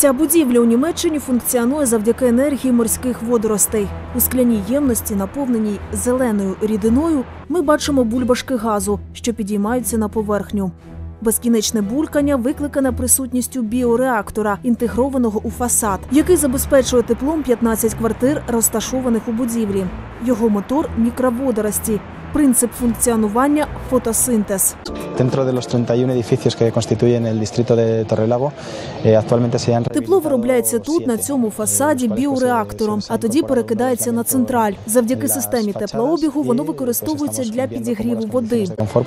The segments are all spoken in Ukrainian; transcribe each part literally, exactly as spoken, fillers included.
Ця будівля у Німеччині функціонує завдяки енергії морських водоростей. У скляній ємності, наповненій зеленою рідиною, ми бачимо бульбашки газу, що підіймаються на поверхню. Безкінечне булькання викликане присутністю біореактора, інтегрованого у фасад, який забезпечує теплом п'ятнадцять квартир, розташованих у будівлі. Його мотор – мікроводорості. Принцип функціонування – фотосинтез. Dentro de los treinta y uno edificios que constituyen el distrito de Torrelago, actualmente se han Тепло виробляється тут, на цьому фасаді, біореактором, а тоді перекидається на централь. Завдяки системі теплообігу воно використовується для підігріву води.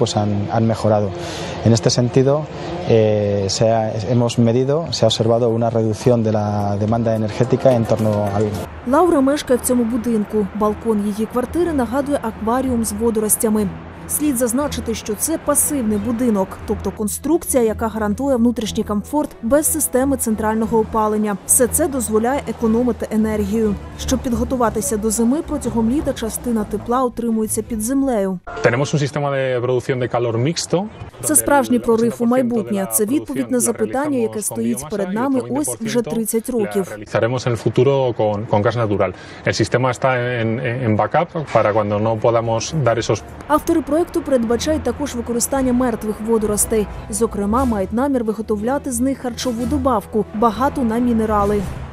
En este sentido, eh, se ha, hemos medido, se ha observado una reducción de la demanda energética en torno al... Лаура мешкає в цьому будинку. Балкон її квартири нагадує акваріум з водоростями. Слід зазначити, що це пасивний будинок, тобто конструкція, яка гарантує внутрішній комфорт без системи центрального опалення. Все це дозволяє економити енергію. Щоб підготуватися до зими, протягом літа частина тепла утримується під землею. Це справжній прорив у майбутнє. Це відповідь на запитання, яке стоїть перед нами ось вже тридцять років. Автори проєкту передбачають також використання мертвих водоростей. Зокрема, мають намір виготовляти з них харчову добавку, багату на мінерали.